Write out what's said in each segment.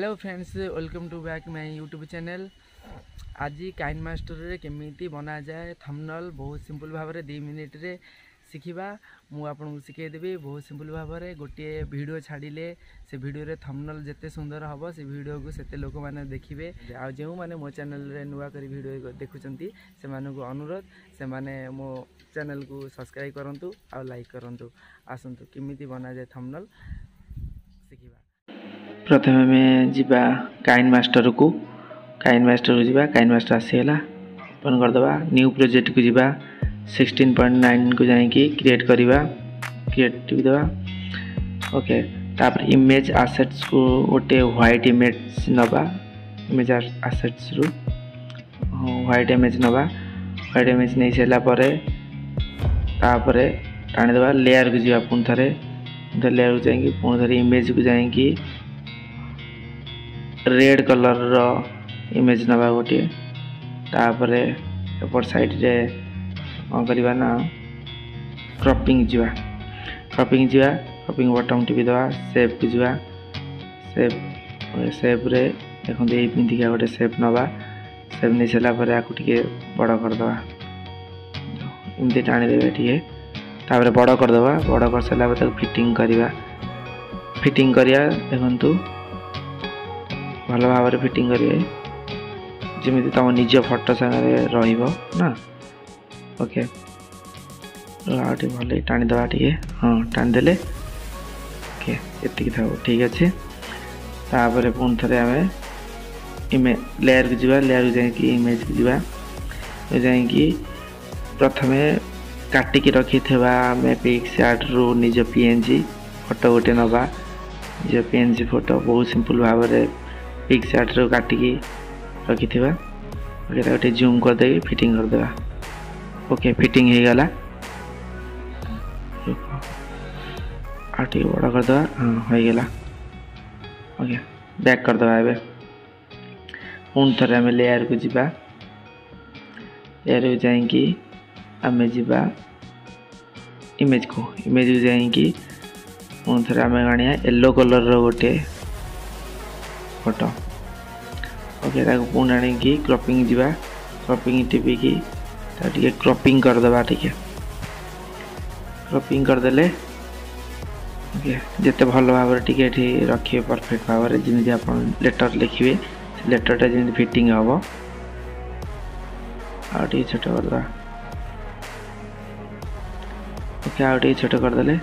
Hello friends, welcome to back my YouTube channel. आज KineMaster रे केमिति बना जाए थंबनेल बहुत सिंपल भाव में 2 मिनिट रे शिखिबा। मु आपन शिखेदेवी बहुत सिंपल भाव में गोटे वीडियो छाड़िले से वीडियो रे थंबनेल जिते सुंदर हम से वीडियो को सेते लोक मैंने देखिए। आ जो मैंने मो चैनल रे नुआ करी वीडियो देखुचंती से मानकु अनुरोध से माने मो चैनल को सब्सक्राइब करंतु आ लाइक करंतु। आसंतु केमिति बना जाए थंबनेल शिखिबा। प्रथम में जीवा काइन मास्टर को जीवा काइन मास्टर आसीगला ओपन करदे न्यू प्रोजेक्ट को जीवा 16.9 को जाइए क्रिएट करवा क्रिएट देवा। ओके तापर इमेज आसेट्स को गोटे व्हाइट इमेज नवा इमेज आसेट्स रु व्हाइट इमेज नवा व्हाइट इमेज नहीं सारा तापर टाणी देवा लेयर को जीवा पुणी थे लेयर को जाइए पुणी थे इमेज को जाइए रेड कलर रो इमेज नवा गोटे तापर एपट साइड रे करवा ना क्रॉपिंग जीवा क्रॉपिंग बटन टिपी दवा सेप को जीवा सेप रे देखो ये पिंधिका गोटे सेप नवा सेप नहीं सारा आपको टे बड़ करदे एमती टाणी देवे टे तापर बड़ करदे बड़ कर सारा फिटिंग करवा देखु भल भाव में फिटिंग करेंगे जमी तुम निज फोटो सागर रहा। ओके आगे भले टाणीदे टे हाँ टाणीदे ओके ये था ठीक अच्छे। तापर पुणी थे आम लेयर को जीवा लेयर को जाइए इमेज को जीवा जाइए प्रथम काटिकी रखी आम पिक्सआर्ट रु निज पीएनजी फोटो गोटे नवा निज पीएनजी फोटो बहुत सिंपल भाव में पिक्सआर्ट रो काटिकी रखी गोटे जूम करदे फिटिंग करदे। ओके फिटिंग हो गला आटे बड़ा करदे हाँ हो गला। ओके बैक करदे एबे पुणी थे आम लेयर को जीवा लेयर को जाइए आम जीवा इमेज को जाइए पुणी थे आम आनिया येलो कलर रो गोटे फोटो। ओके पुणी आनिकी क्रॉपिंग जीवा क्रॉपिंग टिपिकी टे क्रॉपिंग करदे टे क्रॉपिंग करदे। ओके जिते भल भाव में टे रखिए परफेक्ट भाव में जमी आप लेटर लिखे लेटरटा जमी फिटिंग हम आटे छोट करदे। ओके आटे छोट करदे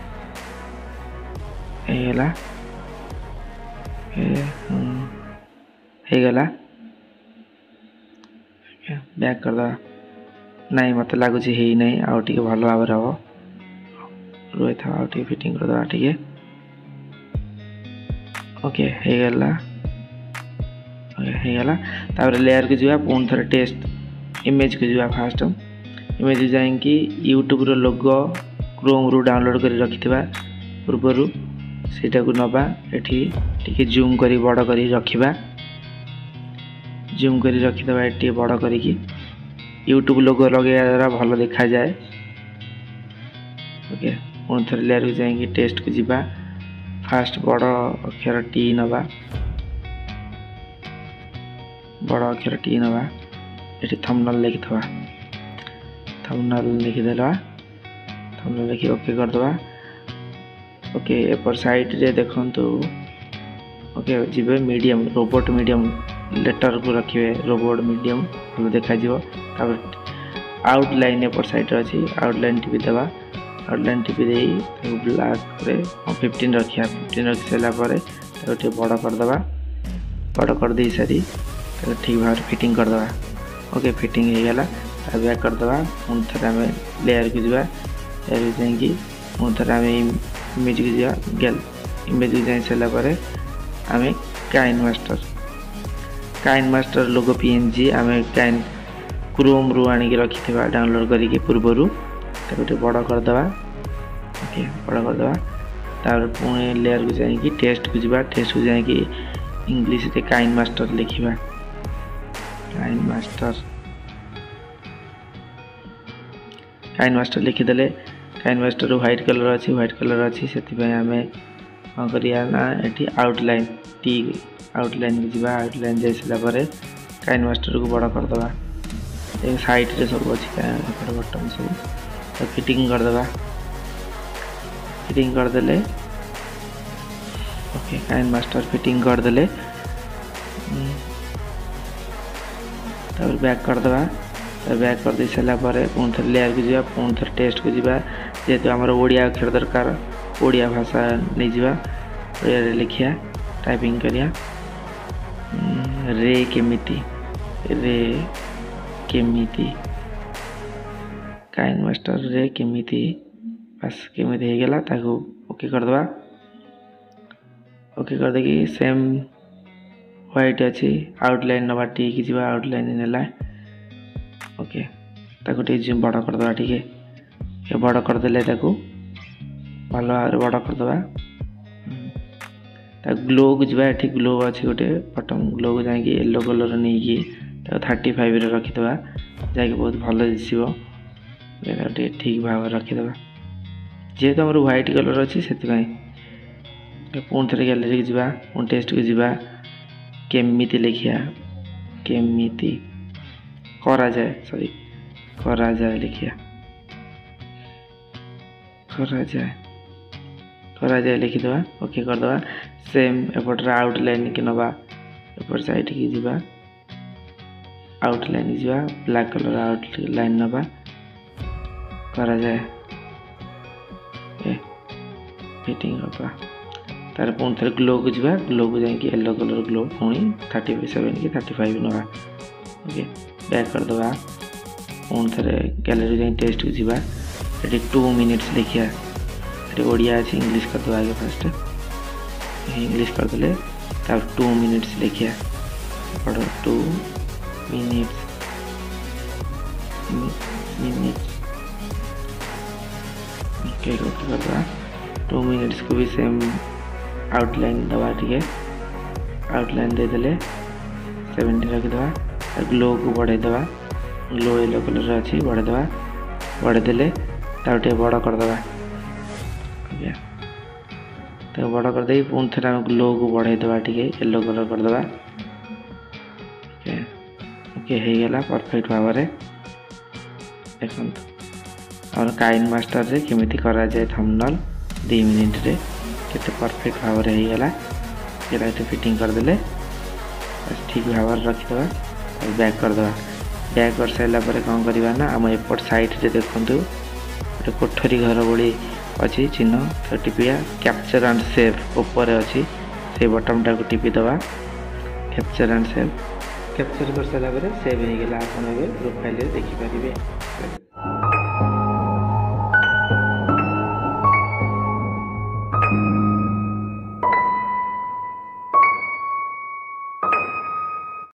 गला बैक करदा नहीं मत लगुच नहीं आउ टे भल भाव हम रही था आउ टे फिटिंग करदे टे। ओके गला तापर लेयर को जीवा पुणी थे टेस्ट इमेज को जीवा फास्ट इमेज जाइए यूट्यूब रो लोगो क्रोम रु डाउनलोड कर रखि पूर्वर सीटा को नवा एटी जूम करी बड़ करी रखिबा जूम करी रखिदबा एटी बड़ करी यूट्यूब लोगो लगे द्वारा भल देखा जाए। ओके पुणी थे लेयर को जाइए टेस्ट को जीवा फास्ट बड़ अक्षर टी नवा बड़ अक्षर टी नवा ये थंबनेल लिखिथवा थंबनेल लिखिदेला थंबनेल लिखि ओके करदबा। ओके एपर साइड रे देखंतु ओके जीवे मीडियम रोबोट मीडियम लेटर को रखिए रोबोट मीडियम भल देखा आउटलाइन एपर साइड अच्छी आउटलाइन टीपी देवा आउटलाइन टीपी दे ब्लैक रे 15 रखिया 15 रखी सारापर टे बड़ करदे बड़ कर दे सारी ठीक भाव फिटिंग करदे। ओके फिटिंग हो गला बैक करदे पुणी थे आम लेयर को जीवा लेयर को जाइए पुणी थे आम इमेज को जीवा गेल इमेज को जाई सारापर आम काइन मास्टर लोगो पीएनजी आम काइन क्रोम रु आनिक रखि डाउनलोड करके पूर्वर गोटे बड़ करदे। ओके बड़ करदे तापर पुणी लेयर को जाइए टेस्ट को जीवा टेस्ट को जाइए इंग्लिश रे काइन मास्टर लिखा काइन मास्टर लिखिदेले काइन मास्टर व्हाइट कलर अच्छी से आम कौन करिया ना ये आउटलाइन टी आउटलाइन को जीवा आउटलाइन जाई सला परे काइन मास्टर को बड़ा कर दबा ए साइड रे सब अछि एपटे बटन सब तो फिटिंग कर दबा फिटिंग कर देले ओके काइन मास्टर फिटिंग कर देले तब बैक कर दबा तो बैक कर दे सला परे पुन थर लेयर को जीवा पुन थर टेस्ट को जीवा जेतु हमर ओडिया अक्षर दरकार ओडिया भाषा नै जीवा ओडिया रे लिखिया टाइपिंग करिया रे केमिति काइन मास्टर रे केमिति बस केमिति हे गेला ताको ओके कर दबा ओके कर देकी सेम व्हाइट अछि आउटलाइन नबा टी की जीवा आउटलाइन नेला ओके ताको टी जिम बड़ा कर दबा ठीक है ये बड़ा कर देले ताको भलो आर बड़ा कर दबा ता ग्लो को जीवा एठी ग्लो अछि गोटे बटन ग्लो को जाई कि येलो कलर नै कि ता 35 रे रखि दबा जाई कि बहुत भलो दिसिबो एटा ठीक भाव रखि दबा जे तो हमर व्हाइट कलर अछि सेति भाई पुन थरे गैलरी को जीवा पुन टेस्ट को जीवा केमिति लिखिया केमिति करा जाए सॉरी करा जाए लिखिया करा जाए लिखि दबा ओके कर दबा सेम एपट आउटलाइन के नबा एपट साइड की जीवा आउटलाइन जीवा ब्लैक कलर आउटलाइन नबा करा जाए ए फिटिंग होता तार पुन थरे ग्लो को जीवा ग्लो को जाई कि येलो कलर ग्लो पुनी 37 की 35 नबा ओके बैक कर दबा पुन थरे गैलरी जाई टेस्ट को जीवा एटी 2 मिनिट्स लिखिया एटी ओडिया अछि इंग्लिश कर दबा आगे फर्स्ट इंग्लिश कर देले तब 2 मिनिट्स लिखिया पढ़ो 2 मिनिट्स ओके कर दबा 2 मिनिट्स को भी सेम आउटलाइन दबा ठीक है आउटलाइन दे देले 70 रख दबा ग्लो को बढ़े दबा ग्लो येलो कलर अछि बढ़े दबा बढ़े देले ताटे बड़ा कर दबा ओके तो बड़ा कर दे पुन थरा ग्लो को बढ़े दबा ठीक है येलो कलर कर दबा ओके ओके हे गेला परफेक्ट भाव रे देखन और काइन मास्टर रे केमिति करा जाय थंबनेल 2 मिनिट रे केते परफेक्ट भाव रे हे गेला एटा फिटिंग कर देले बस ठीक भाव रखि दबा और बैक कर दबा बैक कर साइला परे कोन करबा ना हम एपट साइड रे देखंतु एटा कोठरी घर बोली अछि चिन्ह तो टिपिया कैप्चर एंड सेव ऊपर अछि से बटन टा को टिपी दबा कैप्चर एंड सेव कैप्चर कर साइला परे सेव हे गेला आपण प्रोफाइल रे देखि परिबे।